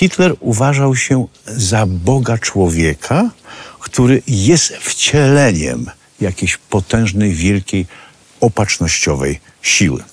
Hitler uważał się za Boga człowieka, który jest wcieleniem jakiejś potężnej, wielkiej, opatrznościowej siły.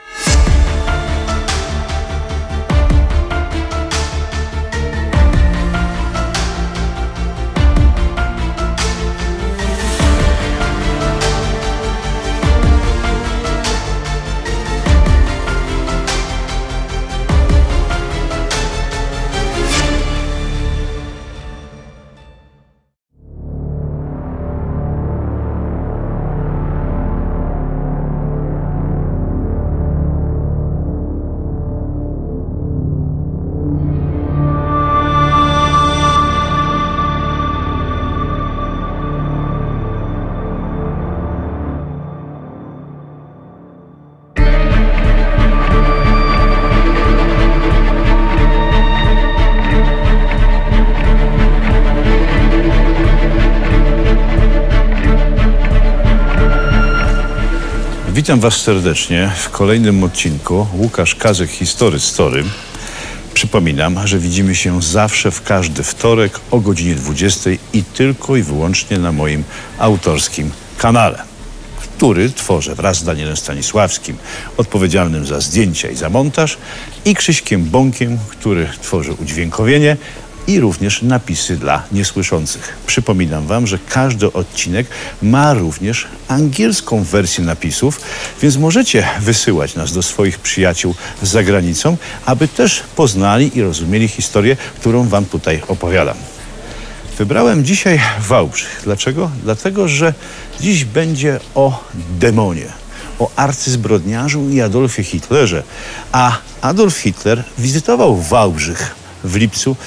Witam Was serdecznie w kolejnym odcinku. Łukasz Kazek, History Story. Przypominam, że widzimy się zawsze w każdy wtorek o godzinie 20 i tylko i wyłącznie na moim autorskim kanale, który tworzę wraz z Danielem Stanisławskim, odpowiedzialnym za zdjęcia i za montaż, i Krzyśkiem Bąkiem, który tworzy udźwiękowienie i również napisy dla niesłyszących. Przypominam Wam, że każdy odcinek ma również angielską wersję napisów, więc możecie wysyłać nas do swoich przyjaciół za granicą, aby też poznali i rozumieli historię, którą Wam tutaj opowiadam. Wybrałem dzisiaj Wałbrzych. Dlaczego? Dlatego, że dziś będzie o demonie, o arcyzbrodniarzu i Adolfie Hitlerze. A Adolf Hitler wizytował Wałbrzych w lipcu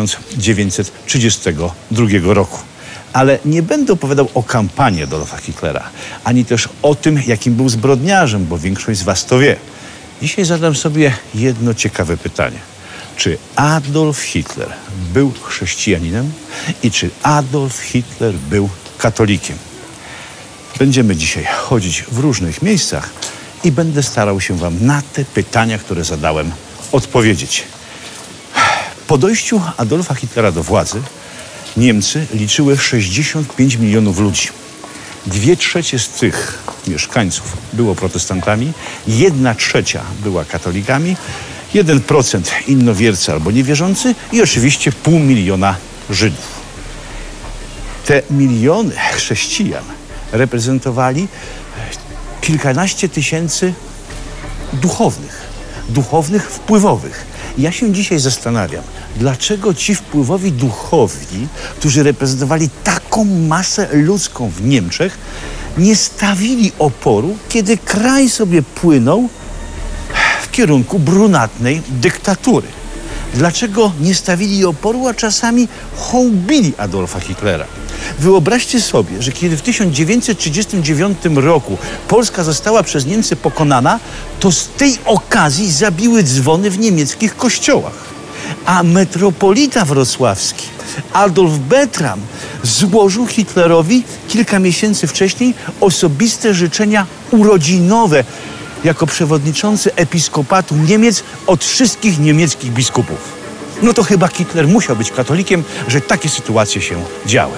1932 roku. Ale nie będę opowiadał o kampanii Adolfa Hitlera, ani też o tym, jakim był zbrodniarzem, bo większość z Was to wie. Dzisiaj zadam sobie jedno ciekawe pytanie. Czy Adolf Hitler był chrześcijaninem i czy Adolf Hitler był katolikiem? Będziemy dzisiaj chodzić w różnych miejscach i będę starał się Wam na te pytania, które zadałem, odpowiedzieć. Po dojściu Adolfa Hitlera do władzy Niemcy liczyły 65 milionów ludzi. 2/3 z tych mieszkańców było protestantami, 1/3 była katolikami, 1% innowiercy albo niewierzący i oczywiście 500 000 Żydów. Te miliony chrześcijan reprezentowali kilkanaście tysięcy duchownych, wpływowych. Ja się dzisiaj zastanawiam, dlaczego ci wpływowi duchowni, którzy reprezentowali taką masę ludzką w Niemczech, nie stawili oporu, kiedy kraj sobie płynął w kierunku brunatnej dyktatury. Dlaczego nie stawili oporu, a czasami hołbili Adolfa Hitlera? Wyobraźcie sobie, że kiedy w 1939 roku Polska została przez Niemcy pokonana, to z tej okazji zabiły dzwony w niemieckich kościołach. A metropolita wrocławski Adolf Bertram złożył Hitlerowi kilka miesięcy wcześniej osobiste życzenia urodzinowe jako przewodniczący episkopatu Niemiec od wszystkich niemieckich biskupów. No to chyba Hitler musiał być katolikiem, że takie sytuacje się działy.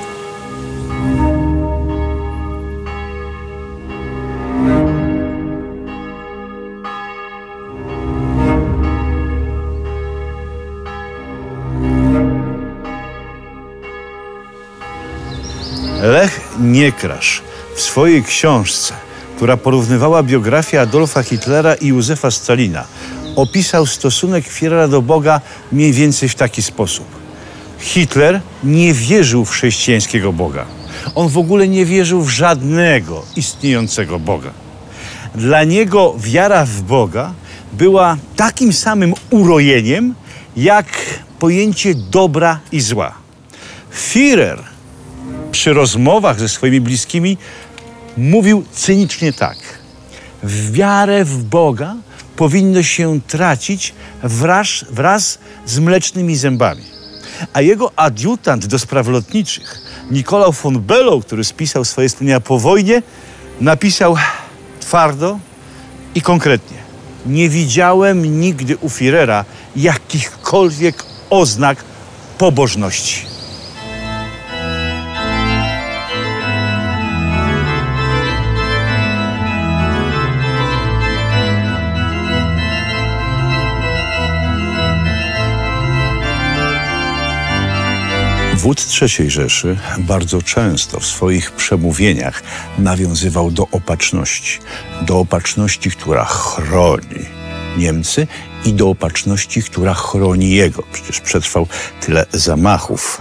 Lech Niekrasz w swojej książce, która porównywała biografię Adolfa Hitlera i Józefa Stalina, opisał stosunek Führera do Boga mniej więcej w taki sposób. Hitler nie wierzył w chrześcijańskiego Boga. On w ogóle nie wierzył w żadnego istniejącego Boga. Dla niego wiara w Boga była takim samym urojeniem, jak pojęcie dobra i zła. Führer przy rozmowach ze swoimi bliskimi mówił cynicznie tak: w wiarę w Boga powinno się tracić wraz z mlecznymi zębami. A jego adiutant do spraw lotniczych, Nicolas von Below, który spisał swoje wspomnienia po wojnie, napisał twardo i konkretnie: nie widziałem nigdy u Führera jakichkolwiek oznak pobożności. Wódz III Rzeszy bardzo często w swoich przemówieniach nawiązywał do opatrzności, która chroni Niemcy i do opatrzności, która chroni jego. Przecież przetrwał tyle zamachów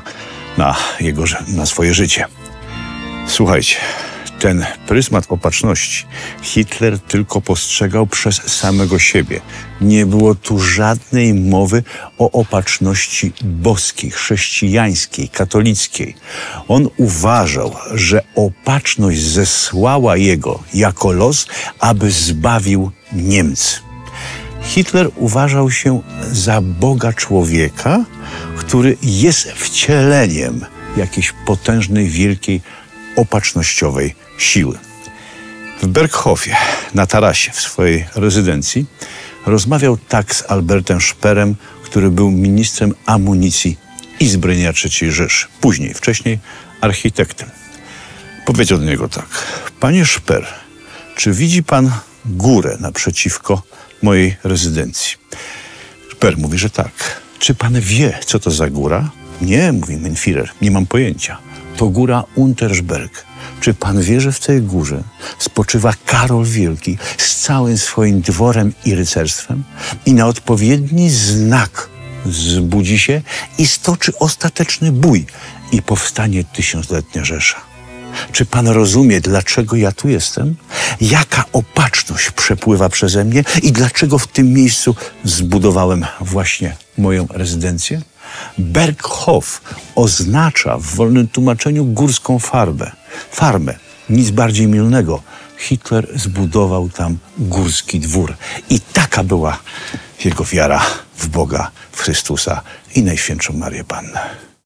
na swoje życie. Słuchajcie, ten pryzmat opatrzności Hitler tylko postrzegał przez samego siebie. Nie było tu żadnej mowy o opatrzności boskiej, chrześcijańskiej, katolickiej. On uważał, że opatrzność zesłała jego jako los, aby zbawił Niemcy. Hitler uważał się za Boga człowieka, który jest wcieleniem jakiejś potężnej, wielkiej, opatrznościowej siły. W Berghofie, na tarasie w swojej rezydencji, rozmawiał tak z Albertem Speerem, który był ministrem amunicji i zbrojenia III Rzeszy. Wcześniej architektem. Powiedział do niego tak: panie Speer, czy widzi pan górę naprzeciwko mojej rezydencji? Speer mówi, że tak. Czy pan wie, co to za góra? Nie, mówi mein Führer, nie mam pojęcia. To góra Untersberg. Czy pan wie, że w tej górze spoczywa Karol Wielki z całym swoim dworem i rycerstwem? I na odpowiedni znak zbudzi się i stoczy ostateczny bój i powstanie tysiącletnia Rzesza. Czy pan rozumie, dlaczego ja tu jestem? Jaka opatrzność przepływa przeze mnie i dlaczego w tym miejscu zbudowałem właśnie moją rezydencję? Berghof oznacza w wolnym tłumaczeniu górską farmę. Nic bardziej mylnego. Hitler zbudował tam górski dwór. I taka była jego wiara w Boga, w Chrystusa i Najświętszą Marię Pannę.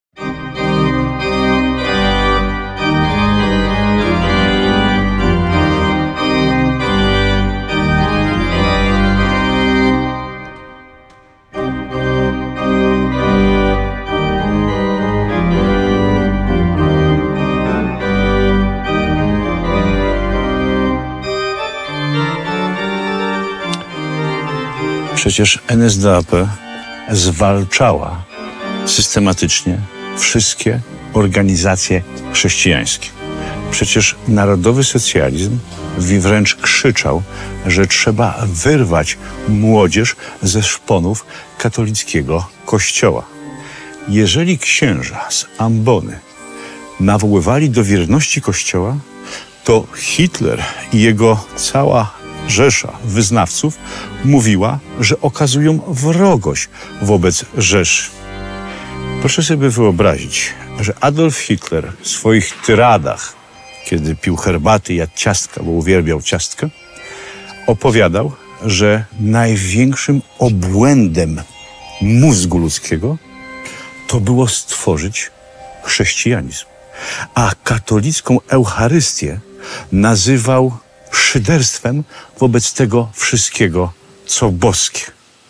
Przecież NSDAP zwalczała systematycznie wszystkie organizacje chrześcijańskie. Przecież narodowy socjalizm wręcz krzyczał, że trzeba wyrwać młodzież ze szponów katolickiego kościoła. Jeżeli księża z ambony nawoływali do wierności kościoła, to Hitler i jego cała rzesza wyznawców mówiła, że okazują wrogość wobec Rzeszy. Proszę sobie wyobrazić, że Adolf Hitler w swoich tyradach, kiedy pił herbaty, jadł ciastka, bo uwielbiał ciastka, opowiadał, że największym obłędem mózgu ludzkiego to było stworzyć chrześcijanizm. A katolicką Eucharystię nazywał szyderstwem wobec tego wszystkiego, co boskie.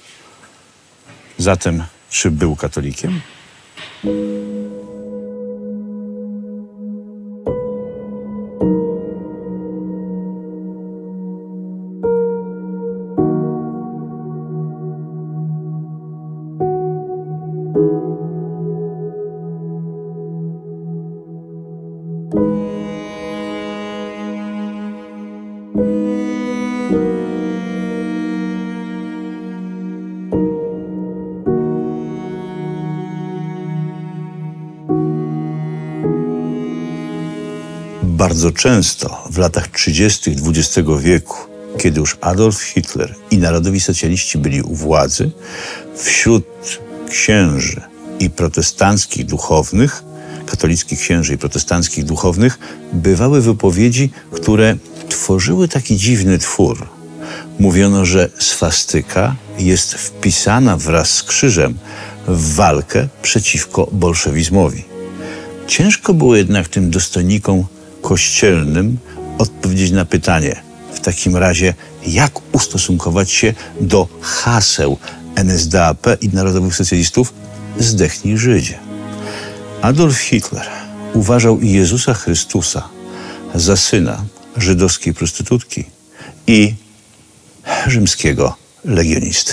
Zatem, czy był katolikiem? Bardzo często w latach 30. XX wieku, kiedy już Adolf Hitler i narodowi socjaliści byli u władzy, wśród księży i protestanckich duchownych, katolickich księży i protestanckich duchownych, bywały wypowiedzi, które tworzyły taki dziwny twór. Mówiono, że swastyka jest wpisana wraz z krzyżem w walkę przeciwko bolszewizmowi. Ciężko było jednak tym dostojnikom kościelnym odpowiedzieć na pytanie, w takim razie, jak ustosunkować się do haseł NSDAP i narodowych socjalistów zdechnij Żydzie. Adolf Hitler uważał Jezusa Chrystusa za syna żydowskiej prostytutki i rzymskiego legionisty.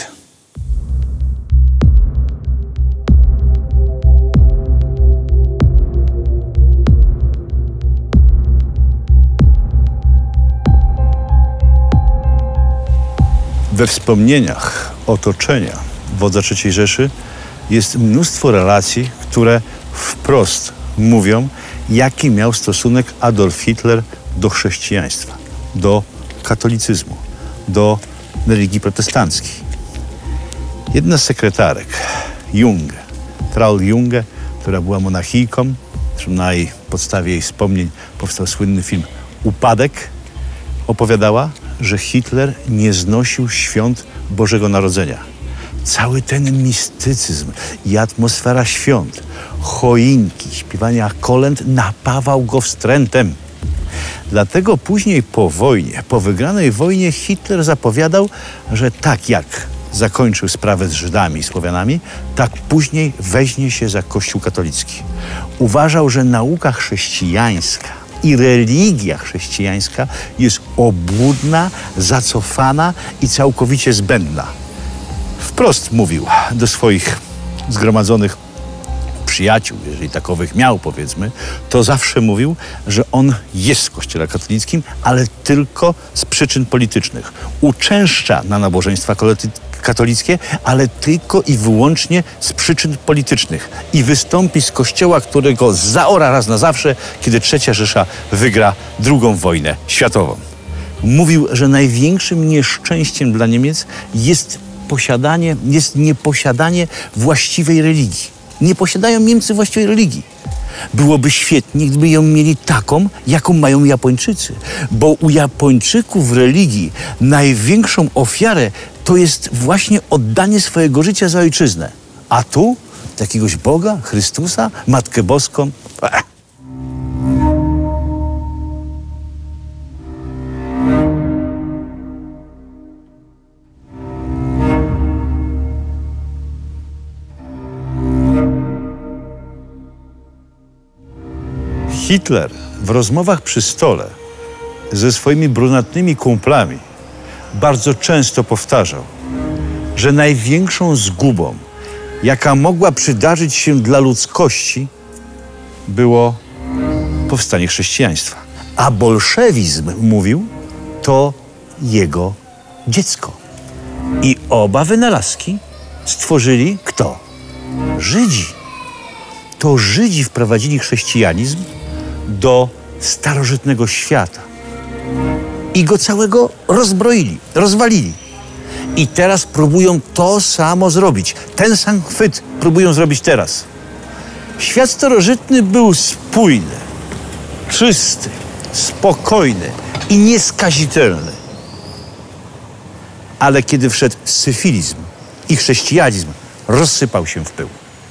We wspomnieniach otoczenia wodza III Rzeszy jest mnóstwo relacji, które wprost mówią, jaki miał stosunek Adolf Hitler do chrześcijaństwa, do katolicyzmu, do religii protestanckiej. Jedna z sekretarek, Junge, Traul Junge, która była monachijką, na jej podstawie jej wspomnień powstał słynny film Upadek, opowiadała, że Hitler nie znosił świąt Bożego Narodzenia. Cały ten mistycyzm i atmosfera świąt, choinki, śpiewania kolęd napawał go wstrętem. Dlatego później po wojnie, po wygranej wojnie Hitler zapowiadał, że tak jak zakończył sprawę z Żydami i Słowianami, tak później weźmie się za Kościół katolicki. Uważał, że nauka chrześcijańska i religia chrześcijańska jest obłudna, zacofana i całkowicie zbędna. Wprost mówił do swoich zgromadzonych przyjaciół, jeżeli takowych miał, powiedzmy, to zawsze mówił, że on jest w Kościele katolickim, ale tylko z przyczyn politycznych. Uczęszcza na nabożeństwa katolickie, ale tylko i wyłącznie z przyczyn politycznych. I wystąpi z Kościoła, którego zaora raz na zawsze, kiedy III Rzesza wygra II wojnę światową. Mówił, że największym nieszczęściem dla Niemiec jest nieposiadanie właściwej religii. Nie posiadają Niemcy właściwej religii. Byłoby świetnie, gdyby ją mieli taką, jaką mają Japończycy. Bo u Japończyków w religii największą ofiarę to jest właśnie oddanie swojego życia za ojczyznę. A tu jakiegoś Boga, Chrystusa, Matkę Boską. Hitler w rozmowach przy stole ze swoimi brunatnymi kumplami bardzo często powtarzał, że największą zgubą, jaka mogła przydarzyć się dla ludzkości, było powstanie chrześcijaństwa. A bolszewizm, mówił, to jego dziecko. I oba wynalazki stworzyli kto? Żydzi. To Żydzi wprowadzili chrześcijanizm do starożytnego świata i go całego rozbroili, rozwalili. I teraz próbują to samo zrobić. Ten sam chwyt próbują zrobić teraz. Świat starożytny był spójny, czysty, spokojny i nieskazitelny. Ale kiedy wszedł syfilizm i chrześcijanizm, rozsypał się w pył.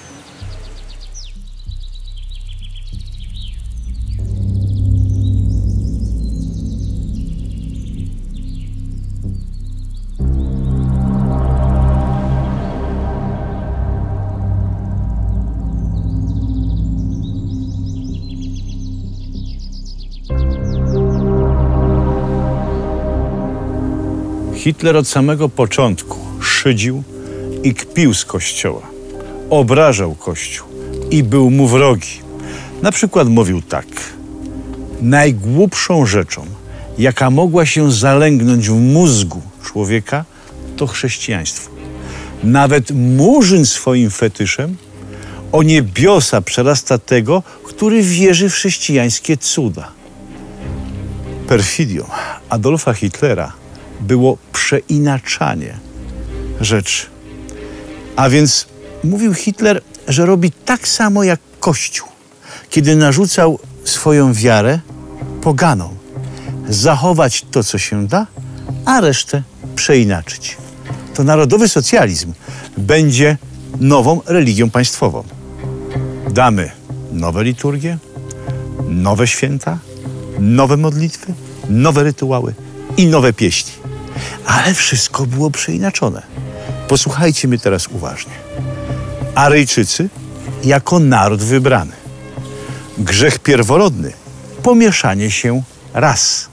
Hitler od samego początku szydził i kpił z Kościoła, obrażał Kościół i był mu wrogi. Na przykład mówił tak: najgłupszą rzeczą, jaka mogła się zalęgnąć w mózgu człowieka, to chrześcijaństwo. Nawet Murzyn swoim fetyszem o niebiosa przerasta tego, który wierzy w chrześcijańskie cuda. Perfidią Adolfa Hitlera było przeinaczanie rzeczy. A więc mówił Hitler, że robi tak samo jak Kościół, kiedy narzucał swoją wiarę poganom. Zachować to, co się da, a resztę przeinaczyć. To narodowy socjalizm będzie nową religią państwową. Damy nowe liturgie, nowe święta, nowe modlitwy, nowe rytuały i nowe pieśni. Ale wszystko było przeinaczone. Posłuchajcie mnie teraz uważnie. Aryjczycy jako naród wybrany. Grzech pierworodny, pomieszanie się ras.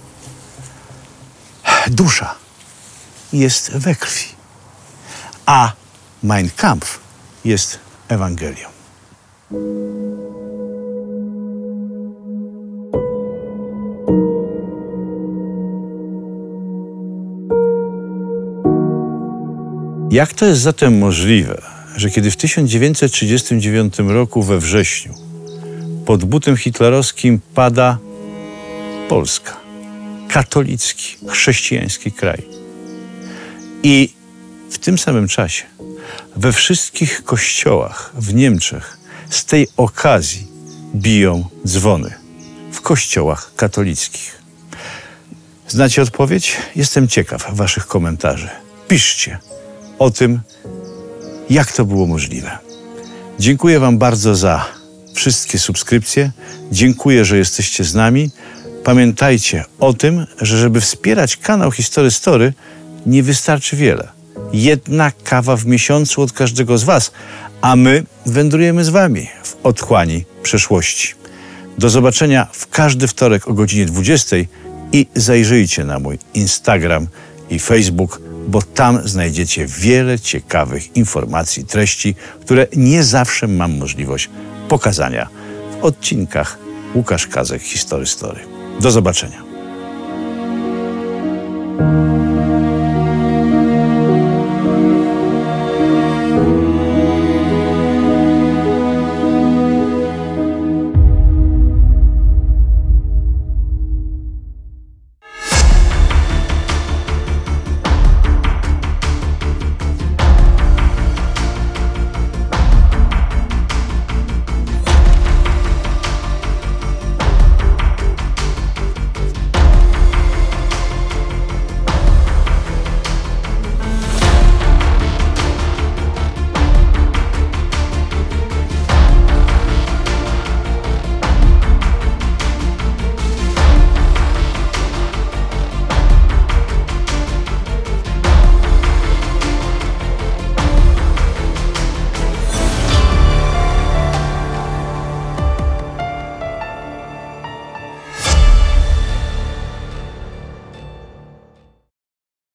Dusza jest we krwi, a Mein Kampf jest Ewangelią. Jak to jest zatem możliwe, że kiedy w 1939 roku we wrześniu pod butem hitlerowskim pada Polska, katolicki, chrześcijański kraj, i w tym samym czasie we wszystkich kościołach w Niemczech z tej okazji biją dzwony w kościołach katolickich? Znacie odpowiedź? Jestem ciekaw waszych komentarzy. Piszcie o tym, jak to było możliwe. Dziękuję wam bardzo za wszystkie subskrypcje. Dziękuję, że jesteście z nami. Pamiętajcie o tym, że żeby wspierać kanał History Story, nie wystarczy wiele. Jedna kawa w miesiącu od każdego z was, a my wędrujemy z wami w otchłani przeszłości. Do zobaczenia w każdy wtorek o godzinie 20 i zajrzyjcie na mój Instagram i Facebook, bo tam znajdziecie wiele ciekawych informacji, treści, które nie zawsze mam możliwość pokazania w odcinkach Łukasz Kazek History Story. Do zobaczenia.